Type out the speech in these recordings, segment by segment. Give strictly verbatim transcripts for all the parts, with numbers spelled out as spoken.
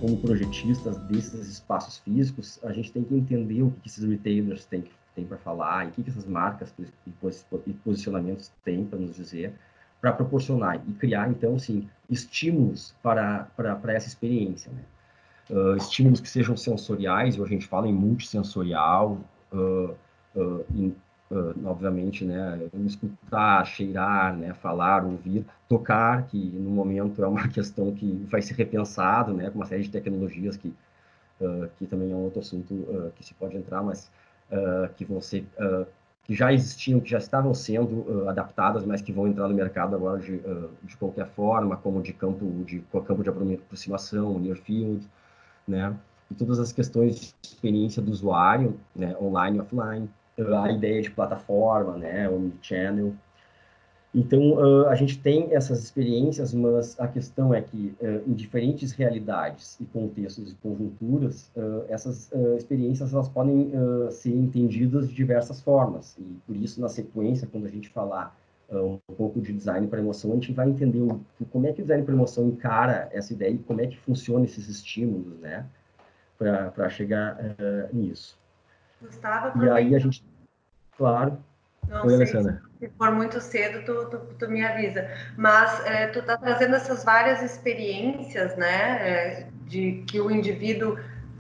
como projetistas desses espaços físicos, a gente tem que entender o que esses retailers têm, têm para falar, e o que essas marcas e posicionamentos têm para nos dizer, para proporcionar e criar, então, sim, estímulos para, para, para essa experiência, né? Uh, estímulos que sejam sensoriais, hoje a gente fala em multissensorial, uh, uh, in, uh, obviamente, né, escutar, cheirar, né, falar, ouvir, tocar, que no momento é uma questão que vai ser repensado, né, com uma série de tecnologias que, uh, que também é um outro assunto uh, que se pode entrar, mas uh, que vão ser, uh, que já existiam, que já estavam sendo uh, adaptadas, mas que vão entrar no mercado agora de, uh, de qualquer forma, como de campo de, campo de aproximação, near field, né? E todas as questões de experiência do usuário, né? Online e offline, a ideia de plataforma, né? Omnichannel. Então, uh, a gente tem essas experiências, mas a questão é que, uh, em diferentes realidades e contextos e conjunturas, uh, essas uh, experiências elas podem uh, ser entendidas de diversas formas. E, por isso, na sequência, quando a gente falar uh, um pouco de design para emoção, a gente vai entender o, como é que o design para emoção encara essa ideia e como é que funciona esses estímulos, né? Para chegar uh, nisso. Gustavo, e aí a aproveitando. gente, claro. Não Oi, sei, Alessandra. se for muito cedo, tu, tu, tu me avisa. Mas é, tu tá trazendo essas várias experiências, né, é, de que o indivíduo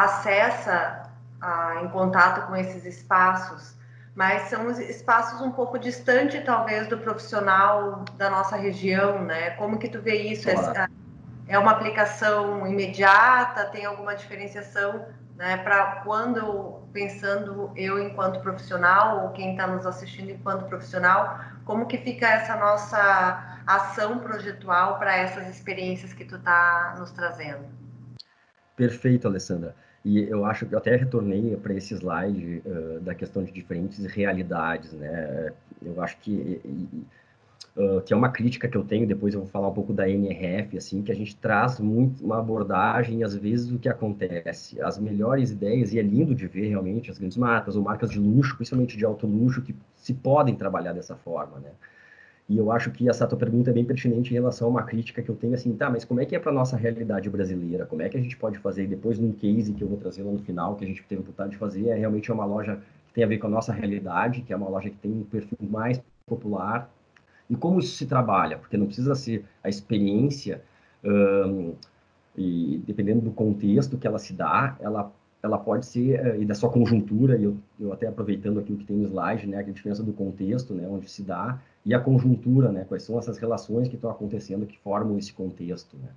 acessa a, em contato com esses espaços, mas são espaços um pouco distantes, talvez, do profissional da nossa região, né? Como que tu vê isso? Claro. É, é uma aplicação imediata? Tem alguma diferenciação, né, para quando, pensando eu enquanto profissional, ou quem está nos assistindo enquanto profissional, como que fica essa nossa ação projetual para essas experiências que tu está nos trazendo? Perfeito, Alessandra. E eu acho que eu até retornei para esse slide uh, da questão de diferentes realidades, né? Eu acho que, e, uh, que é uma crítica que eu tenho, depois eu vou falar um pouco da N R F, assim, que a gente traz muito uma abordagem, e às vezes o que acontece, as melhores ideias, e é lindo de ver realmente as grandes marcas, ou marcas de luxo, principalmente de alto luxo, que se podem trabalhar dessa forma, né? E eu acho que essa tua pergunta é bem pertinente em relação a uma crítica que eu tenho, assim, tá, mas como é que é para nossa realidade brasileira? Como é que a gente pode fazer? E depois, num case que eu vou trazer lá no final, que a gente teve a oportunidade de fazer, é realmente uma loja que tem a ver com a nossa realidade, que é uma loja que tem um perfil mais popular. E como isso se trabalha? Porque não precisa ser a experiência, hum, e dependendo do contexto que ela se dá, ela ela pode ser, e da sua conjuntura, e eu, eu até aproveitando aqui o que tem no slide, né, a diferença do contexto, né, onde se dá, e a conjuntura, né, quais são essas relações que estão acontecendo que formam esse contexto, né.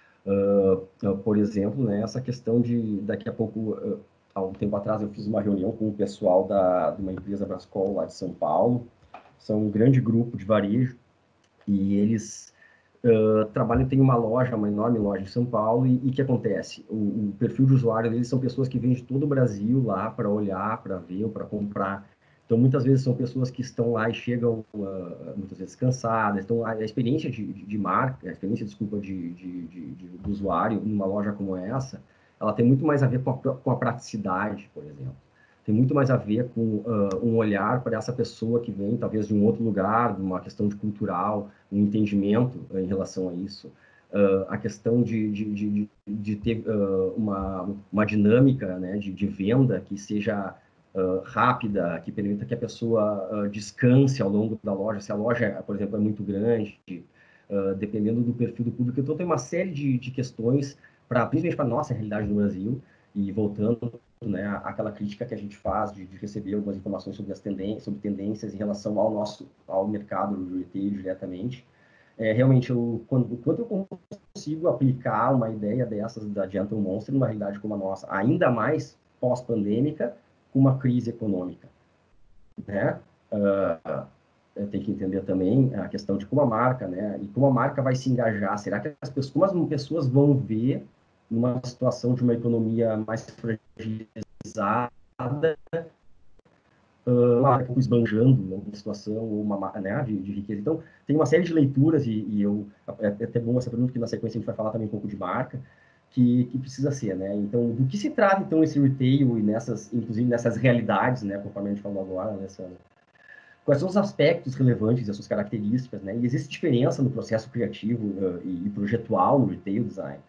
Uh, uh, por exemplo, né, essa questão de, daqui a pouco, uh, há um tempo atrás eu fiz uma reunião com o pessoal da, de uma empresa Brascol lá de São Paulo, são um grande grupo de varejo, e eles Uh, trabalham, tem uma loja, uma enorme loja em São Paulo, e o que acontece? O, o perfil de usuário deles são pessoas que vêm de todo o Brasil lá para olhar, para ver ou para comprar. Então, muitas vezes são pessoas que estão lá e chegam, uh, muitas vezes cansadas. Então, a, a experiência de, de, de marca, a experiência, desculpa, de, de, de, de, do usuário numa loja como essa, ela tem muito mais a ver com a, com a praticidade, por exemplo. Tem muito mais a ver com uh, um olhar para essa pessoa que vem, talvez, de um outro lugar, de uma questão de cultural, um entendimento uh, em relação a isso. Uh, a questão de, de, de, de ter uh, uma, uma dinâmica, né, de, de venda que seja uh, rápida, que permita que a pessoa uh, descanse ao longo da loja. Se a loja, por exemplo, é muito grande, uh, dependendo do perfil do público. Então, tem uma série de, de questões, pra, principalmente para a nossa realidade no Brasil, e voltando, né, aquela crítica que a gente faz de, de receber algumas informações sobre as tendências, sobre tendências em relação ao nosso, ao mercado do retail diretamente. É, realmente, eu, quando, quando eu consigo aplicar uma ideia dessas da Gentle Monster numa realidade como a nossa, ainda mais pós-pandêmica, com uma crise econômica, né? Uh, tem que entender também a questão de como a marca, né? E como a marca vai se engajar. Será que as pessoas, como as pessoas vão ver numa situação de uma economia mais fragilizada, uh, uma marca esbanjando uma situação ou uma, né, de, de riqueza. Então, tem uma série de leituras, e, e eu, é até bom essa pergunta, que na sequência a gente vai falar também um pouco de marca, que, que precisa ser, né? Então, do que se trata, então, esse retail, e nessas, inclusive nessas realidades, né, conforme a gente falou agora, nessa... Quais são os aspectos relevantes e as suas características, né? E existe diferença no processo criativo uh, e, e projetual no retail design.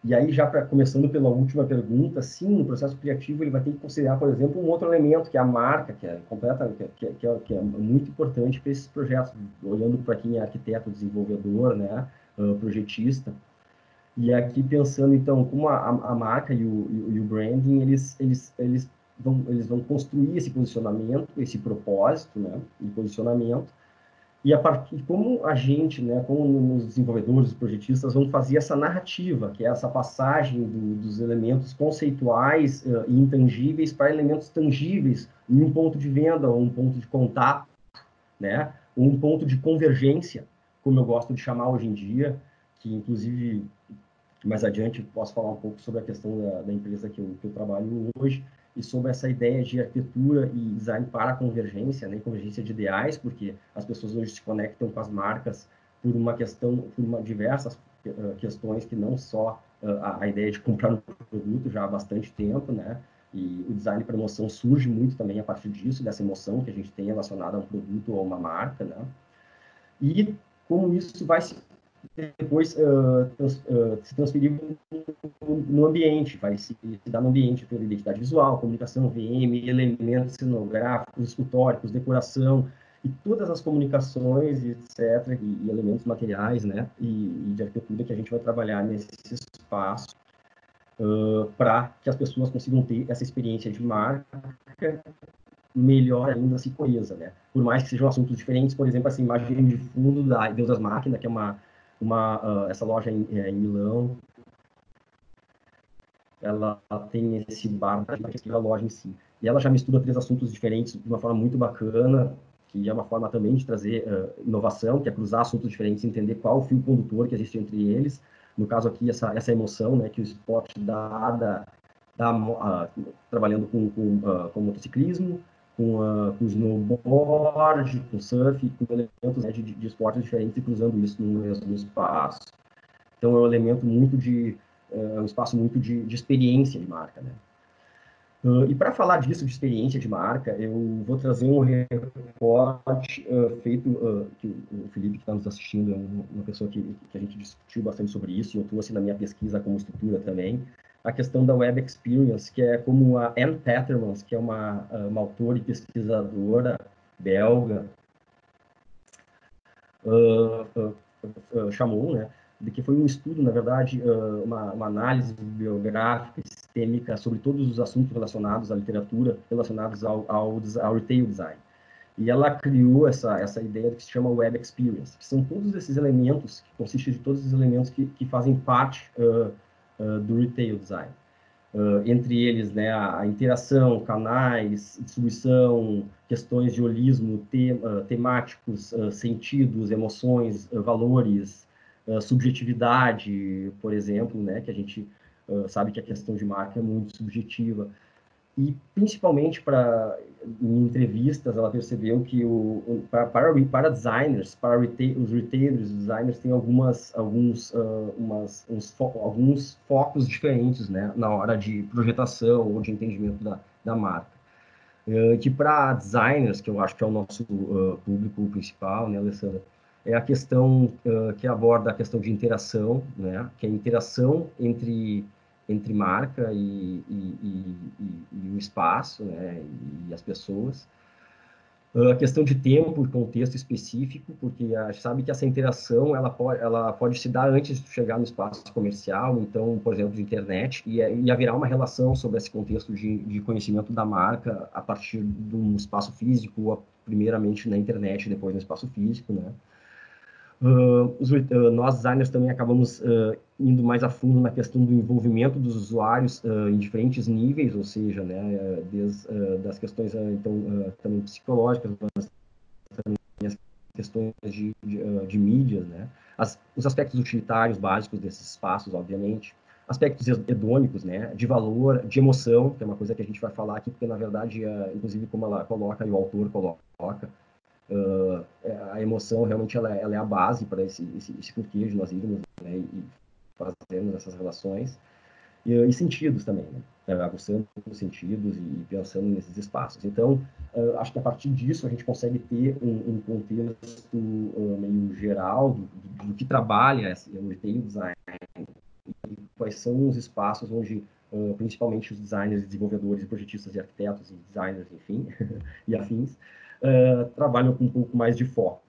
E aí, já pra, começando pela última pergunta, sim, no processo criativo ele vai ter que considerar, por exemplo, um outro elemento, que é a marca, que é, completa, que, é, que, é, que é muito importante para esses projetos, olhando para quem é arquiteto, desenvolvedor, né, uh, projetista. E aqui pensando, então, como a, a marca e o, e o branding, eles, eles, eles, vão, eles vão construir esse posicionamento, esse propósito, né, de posicionamento, e a partir como a gente, né, como os desenvolvedores, os projetistas, vão fazer essa narrativa, que é essa passagem do, dos elementos conceituais uh, e intangíveis para elementos tangíveis em um ponto de venda, ou um ponto de contato, né, ou um ponto de convergência, como eu gosto de chamar hoje em dia, que inclusive mais adiante posso falar um pouco sobre a questão da, da empresa que eu, que eu trabalho hoje, e sobre essa ideia de arquitetura e design para a convergência, né, convergência de ideais, porque as pessoas hoje se conectam com as marcas por uma questão, por uma, diversas uh, questões que não só uh, a, a ideia de comprar um produto já há bastante tempo, né, e o design para emoção surge muito também a partir disso, dessa emoção que a gente tem relacionada a um produto ou a uma marca, né, e como isso vai se depois uh, trans, uh, se transferir no ambiente, vai se, se dar no ambiente pela identidade visual, comunicação, V M, elementos cenográficos, escultóricos, decoração, e todas as comunicações, etcétera, e, e elementos materiais, né, e, e de arquitetura que a gente vai trabalhar nesse espaço uh, para que as pessoas consigam ter essa experiência de marca melhor ainda, se coesa, né? Por mais que sejam assuntos diferentes, por exemplo, essa imagem de fundo da Deus das Máquinas, que é uma, uma uh, essa loja em, é, em Milão, ela tem esse bar da loja em si. E ela já mistura três assuntos diferentes de uma forma muito bacana, que é uma forma também de trazer uh, inovação, que é cruzar assuntos diferentes, entender qual o fio condutor que existe entre eles. No caso aqui, essa, essa emoção, né, que o esporte dá, dá, dá uh, trabalhando com, com, uh, com motociclismo, com, uh, com snowboard, com surf, com elementos, né, de, de esportes diferentes e cruzando isso no mesmo espaço. Então, é um elemento muito de, é um espaço muito de, de experiência de marca, né? Uh, e para falar disso, de experiência de marca, eu vou trazer um reporte uh, feito, uh, que o Felipe, que está nos assistindo, é uma pessoa que, que a gente discutiu bastante sobre isso, e eu trouxe na minha pesquisa como estrutura também, a questão da Web Experience, que é como a Anne Pattermans, que é uma, uma autora e pesquisadora belga, uh, uh, chamou, né, de que foi um estudo, na verdade, uh, uma, uma análise biográfica, sistêmica, sobre todos os assuntos relacionados à literatura, relacionados ao, ao, ao retail design. E ela criou essa, essa ideia que se chama Web Experience, que são todos esses elementos, que consistem de todos os elementos que, que fazem parte uh, uh, do retail design. Uh, entre eles, né, a, a interação, canais, distribuição, questões de holismo, te, uh, temáticos, uh, sentidos, emoções, uh, valores, uh, subjetividade, por exemplo, né, que a gente uh, sabe que a questão de marca é muito subjetiva. E, principalmente, para em entrevistas, ela percebeu que o, o para, para designers, para retail, os retailers, os designers têm algumas, alguns, uh, umas, uns fo alguns focos diferentes, né, na hora de projetação ou de entendimento da, da marca. Uh, que para designers, que eu acho que é o nosso uh, público principal, né, Alessandra, é a questão uh, que aborda a questão de interação, né, que é a interação entre entre marca e, e, e, e o espaço, né, e as pessoas. A questão de tempo e contexto específico, porque a gente sabe que essa interação ela pode, ela pode se dar antes de chegar no espaço comercial, então, por exemplo, de internet, e, e haverá uma relação sobre esse contexto de, de conhecimento da marca a partir de um espaço físico, primeiramente na internet, depois no espaço físico, né? Uh, os, uh, nós designers também acabamos uh, indo mais a fundo na questão do envolvimento dos usuários em diferentes níveis, ou seja, né, desde das questões então também psicológicas, mas também as questões de, de, de mídias, né, as, os aspectos utilitários básicos desses espaços, obviamente, aspectos hedônicos, né, de valor, de emoção, que é uma coisa que a gente vai falar aqui, porque na verdade, inclusive como ela coloca e o autor coloca, Uh, a emoção realmente ela, ela é a base para esse, esse, esse porquê de nós irmos, né, e fazermos essas relações e, e sentidos também, né, aguçando os sentidos e pensando nesses espaços. Então, uh, acho que a partir disso a gente consegue ter um, um contexto uh, meio geral do, do, do que trabalha esse, o retail design, quais são os espaços onde, uh, principalmente os designers, desenvolvedores, projetistas e arquitetos e designers, enfim, e afins, uh, trabalham com um pouco mais de foco.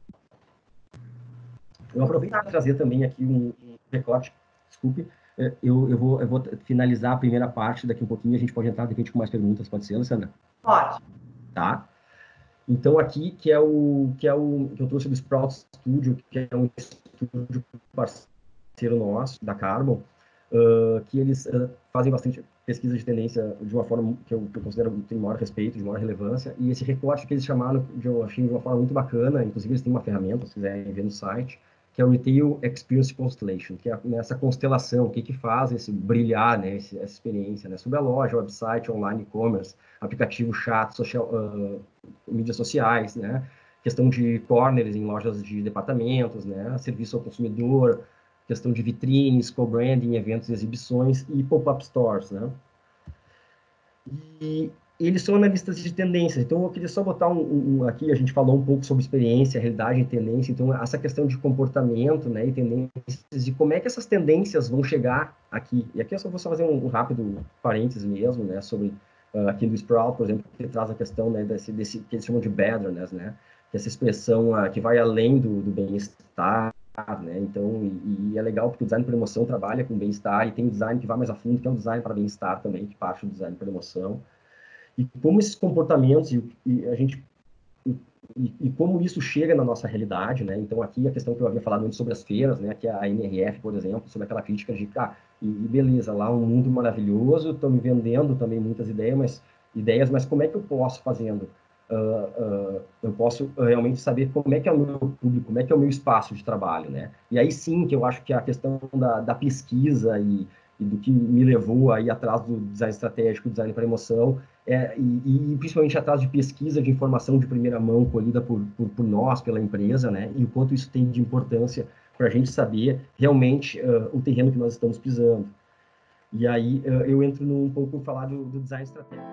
Eu aproveito para trazer também aqui um, um recorte, desculpe, eu, eu, vou, eu vou finalizar a primeira parte daqui um pouquinho, a gente pode entrar de repente com mais perguntas, pode ser, Alessandra? Pode. Tá. Então, aqui, que é o que, é o, que eu trouxe do Sprout Studio, que é um estúdio parceiro nosso, da Carbon, uh, que eles uh, fazem bastante pesquisa de tendência de uma forma que eu, que eu considero que tem maior respeito, de maior relevância, e esse recorte que eles chamaram, de, eu achei de uma forma muito bacana, inclusive eles têm uma ferramenta, se quiserem ver no site, que é o Retail Experience Constellation, que é essa constelação, o que que faz esse brilhar, né, esse, essa experiência, né, sobre a loja, website, online, e-commerce, aplicativo, chat, social, uh, mídias sociais, né, questão de corners em lojas de departamentos, né, serviço ao consumidor, questão de vitrines, co-branding, eventos e exibições e pop-up stores, né. E eles são analistas de tendências, então eu queria só botar um, um, aqui, a gente falou um pouco sobre experiência, realidade e tendência, então essa questão de comportamento, né, e tendências, e como é que essas tendências vão chegar aqui, e aqui eu só vou só fazer um, um rápido parênteses mesmo, né, sobre uh, aqui do Sprout, por exemplo, que traz a questão, né, desse, desse que eles chamam de betterness, né, que essa expressão uh, que vai além do, do bem-estar, né, então, e, e é legal porque o design por emoção trabalha com bem-estar, e tem o design que vai mais a fundo, que é o design para bem-estar também, que parte do design por emoção. E como esses comportamentos e, e a gente e, e, como isso chega na nossa realidade, né? Então aqui a questão que eu havia falado antes sobre as feiras, né? Que é a N R F, por exemplo, sobre aquela crítica de, ah, e, e beleza, lá um mundo maravilhoso, estão me vendendo também muitas ideias, mas ideias, mas como é que eu posso fazendo? Uh, uh, eu posso realmente saber como é que é o meu público, como é que é o meu espaço de trabalho, né? E aí sim que eu acho que a questão da, da pesquisa e, e do que me levou aí atrás do design estratégico, design para emoção, é, e, e principalmente atrás de pesquisa de informação de primeira mão colhida por, por, por nós, pela empresa, né? E o quanto isso tem de importância para a gente saber realmente uh, o terreno que nós estamos pisando. E aí uh, eu entro num pouco falar do, do design estratégico.